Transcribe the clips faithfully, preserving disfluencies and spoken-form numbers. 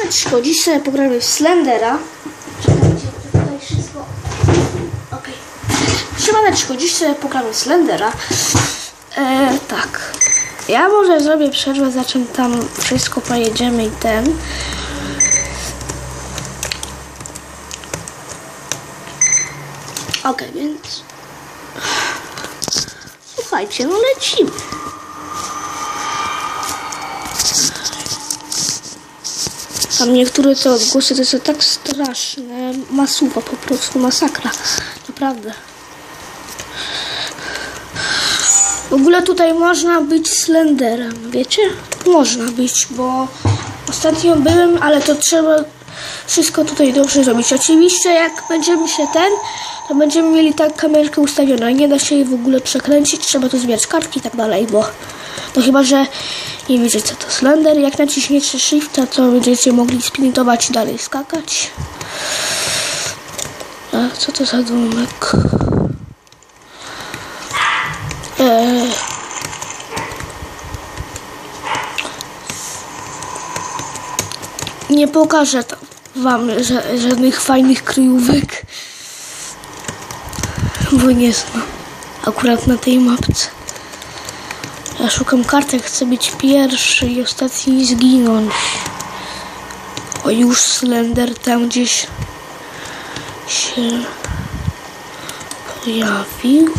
Siemaneczko, dziś sobie pogramy w Slendera. Czekajcie, tutaj wszystko... Okej. Okay. Siemaneczko, dziś sobie pogramy w Slendera. E, tak. Ja może zrobię przerwę, za czym tam wszystko pojedziemy i ten. Okej, okay, więc... Słuchajcie, no lecimy. Tam niektóre te odgłosy to są tak straszne. Masuwa, po prostu masakra. Naprawdę. W ogóle tutaj można być Slenderem, wiecie? Można być, bo ostatnio byłem, ale to trzeba wszystko tutaj dobrze zrobić. Oczywiście jak będziemy się ten, to będziemy mieli tak kamerkę ustawioną. Nie da się jej w ogóle przekręcić, trzeba tu zbierać kartki i tak dalej, bo to chyba, że nie wiecie co to Slender. Jak naciśniecie Shifta, to będziecie mogli sprintować i dalej skakać. A co to za domek? Eee. Nie pokażę wam żadnych fajnych kryjówek, bo nie znam akurat na tej mapce. Ja szukam kartek, chcę być pierwszy i ostatni zginąć. O, już Slender tam gdzieś się pojawił.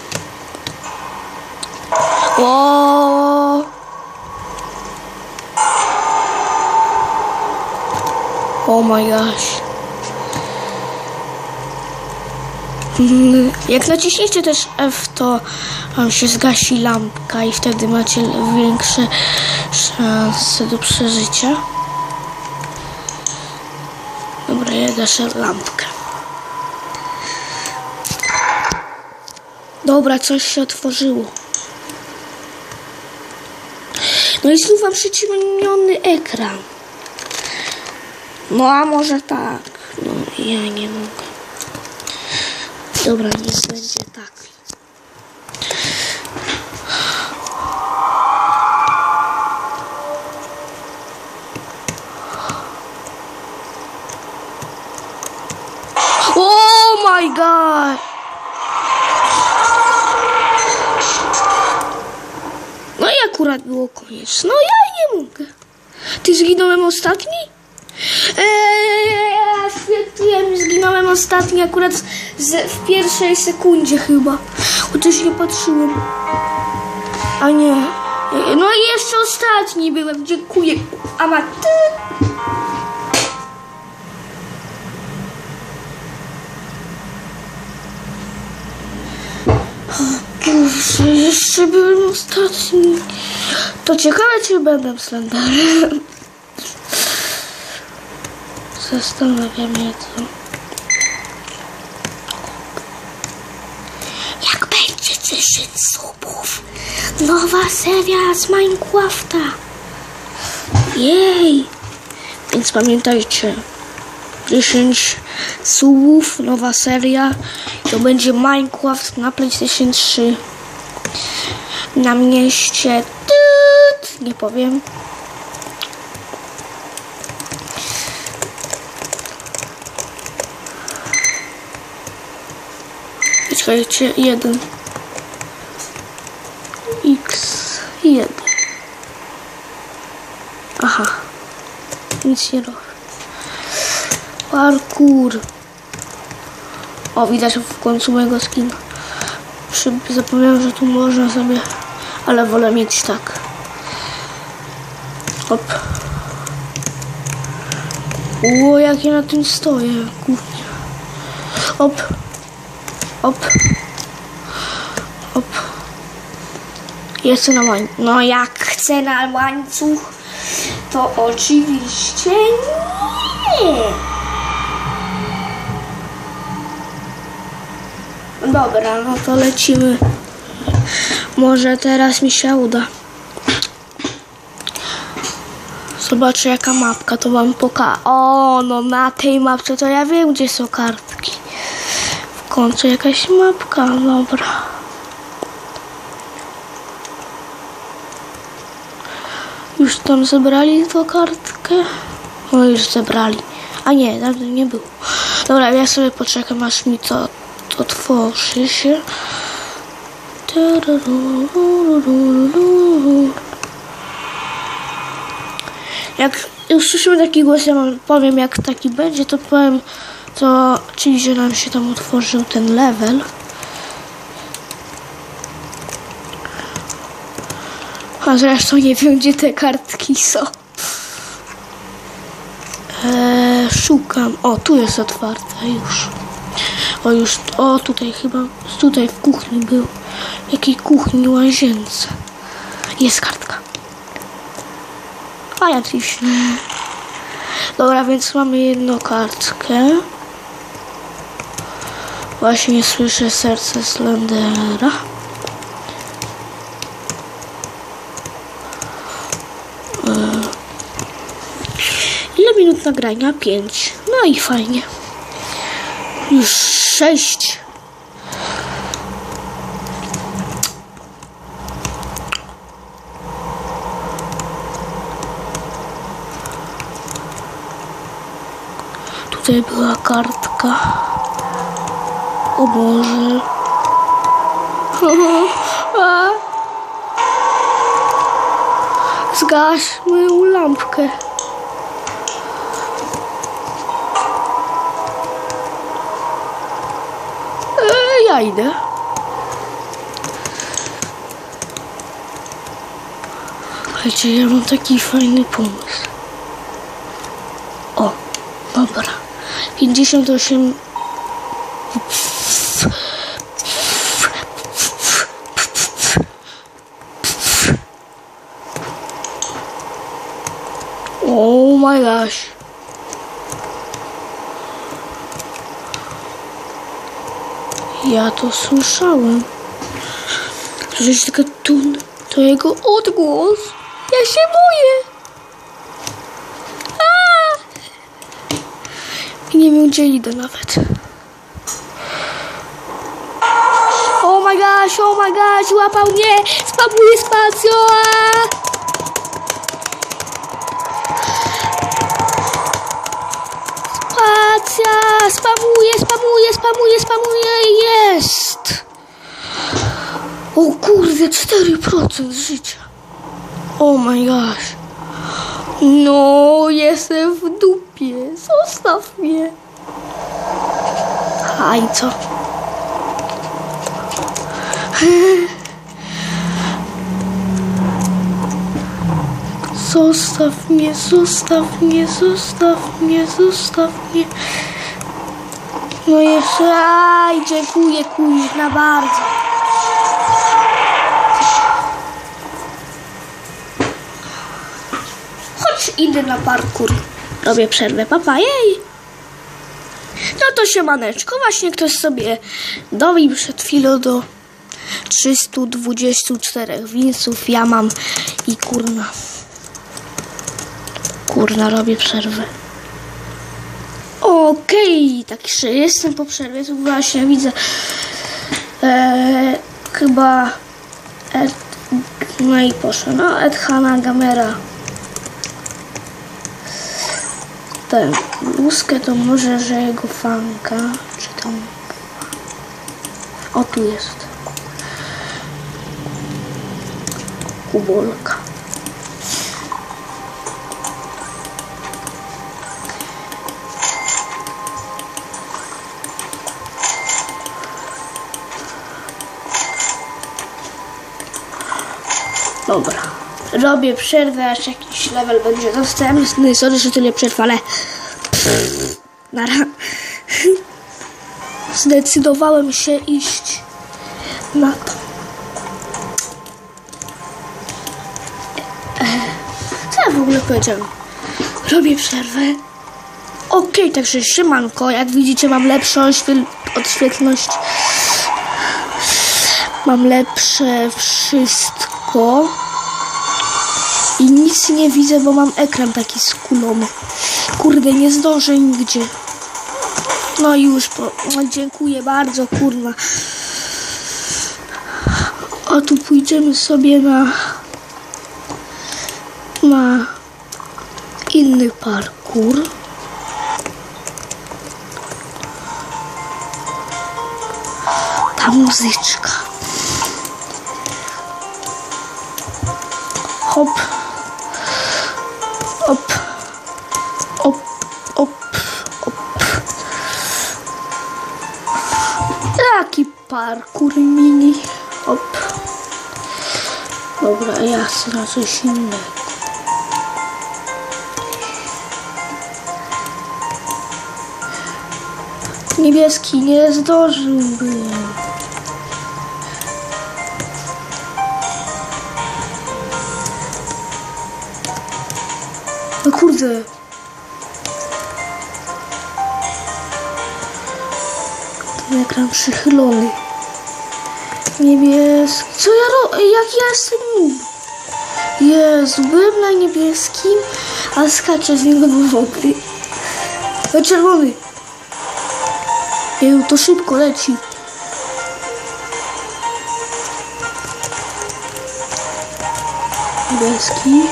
O! Oh my gosh. Jak naciśniecie też F, to wam się zgasi lampka i wtedy macie większe szanse do przeżycia. Dobra, ja gaszę lampkę. Dobra, coś się otworzyło. No i znów mam przyciemniony ekran. No a może tak. No ja nie mogę. Dobra, niech będzie tak. Oh my god! No i akurat było koniec. No ja nie mogę. Ty zginąłem ostatni? Eee, ja świetnie zginąłem ostatni akurat z, w pierwszej sekundzie chyba. Chociaż nie patrzyłem. A nie. No i jeszcze ostatni byłem. Dziękuję. Amaty. Boże, jeszcze byłem ostatni. To ciekawe, czy będę Slenderem. Zastanawiam się co. Jak będzie dziesięć subów, nowa seria z Minecrafta. Jej! Więc pamiętajcie, dziesięć subów, nowa seria. To będzie Minecraft na PlayStation trzy. Na mieście. Tut, nie powiem. Czekajcie, jeden. X jeden. Aha. Nic nie robię. Parkour. O, widać w końcu mojego skina. Zapomniałem, że tu można sobie, ale wolę mieć tak. Hop. O, jak ja na tym stoję. Kurczę. Hop. Hop. Hop. Jestem na łańcuch. No jak chcę na łańcuch, to oczywiście nie. Dobra, no to lecimy. Może teraz mi się uda. Zobaczę jaka mapka, to wam pokażę. O, no na tej mapce to ja wiem, gdzie są kartki. W końcu jakaś mapka, dobra. Już tam zebrali tą kartkę. No już zebrali. A nie, dawno nie było. Dobra, ja sobie poczekam, aż mi to otworzy się. Jak już słyszymy taki głos, ja wam powiem, jak taki będzie, to powiem, to, czyli że nam się tam otworzył ten level. A zresztą nie wiem, gdzie te kartki są. Eee, szukam. O, tu jest otwarte już. O, już, o, tutaj chyba, tutaj w kuchni był. Jakiej kuchni, łazience. Jest kartka. A ja coś nie. Dobra, więc mamy jedną kartkę. Właśnie słyszę serce Slendera. Ile minut nagrania? Pięć. No i fajnie. Już sześć. Tutaj była kartka. O Boże. Zgaś moją lampkę. Eee, ja idę. Słuchajcie, ja mam taki fajny pomysł. O, dobra. pięćdziesiąt osiem. Oh my gosh. Ja to słyszałem. Słyszałeś tylko tun, to jego odgłos. Ja się boję. A! I nie wiem, gdzie idę nawet. Oh my gosh, oh my gosh, łapał mnie. Spamuje spacją. Spacja, spamuje, spamuje, spamuje, spamuje. Jest. O kurde, cztery procent życia. Oh my gosh. No, jestem w dupie. Zostaw mnie. A i co? Zostaw mnie, zostaw mnie, zostaw mnie, zostaw mnie. No jeszcze, aj, dziękuję kuźna bardzo. Chodź, idę na parkour. Robię przerwę, papa, jej. No to siemaneczko, właśnie ktoś sobie dobił przed chwilą do trzystu dwudziestu czterech winsów. Ja mam i kurna. Kurna, robię przerwę. Okej, okay, tak się jestem po przerwie. Tu właśnie widzę e, chyba Ed, no i poszło, no Edhana Gamera. Tę bluzkę to może, że jego fanka, czy tam... O, tu jest. Kubolka. Dobra, robię przerwę, aż jakiś level będzie dostępny. Sorry, że tyle przerw, ale pff, nara. Zdecydowałem się iść na to. Co ja w ogóle powiedziałem? Robię przerwę. Okej, okay, także siemanko. Jak widzicie, mam lepszą odświetlność. Mam lepsze wszystko. I nic nie widzę, bo mam ekran taki skulony. Kurde, nie zdążę nigdzie. No już, po, no dziękuję bardzo, kurwa. A tu pójdziemy sobie na... na inny park. parkour. Ta muzyczka. Hop. Hop. Hop. Hop. Hop. Taki parkour mini. Hop. Dobra, jasne, coś innego. Niebieski nie zdążyłbym. No kurde. Ten ekran przychylony. Niebieski. Co ja robię? Jak ja jestem noob? Jezu, byłem na niebieskim, a skaczę z niego do wody. No czerwony. Jeju, to szybko leci. Niebieski.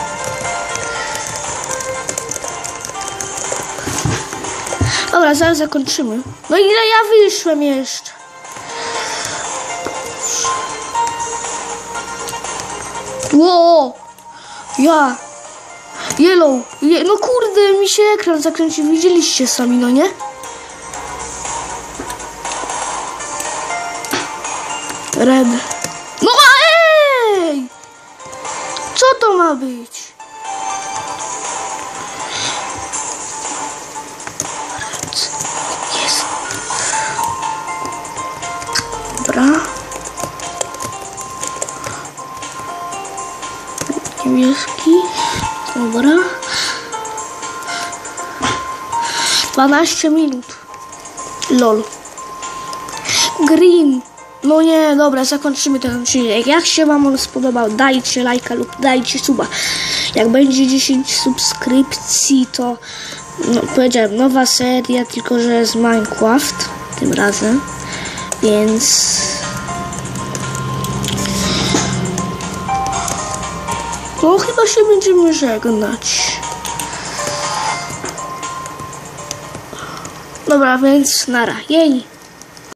Dobra, zaraz zakończymy. No ile ja wyszłem jeszcze? Ło! Ja! Yellow! Je no kurde, mi się ekran zakręcił. Widzieliście sami, no nie? Red. No ej! Co to ma być? Jest. Dobra. Niebieski. Dobra. dwanaście minut. Lol. Green. No nie, dobra, zakończymy ten odcinek. Jak się wam on spodobał, dajcie lajka lub dajcie suba. Jak będzie dziesięć subskrypcji, to no, powiedziałem, nowa seria, tylko że z Minecraft tym razem. Więc no chyba się będziemy żegnać. Dobra, więc nara. Jej.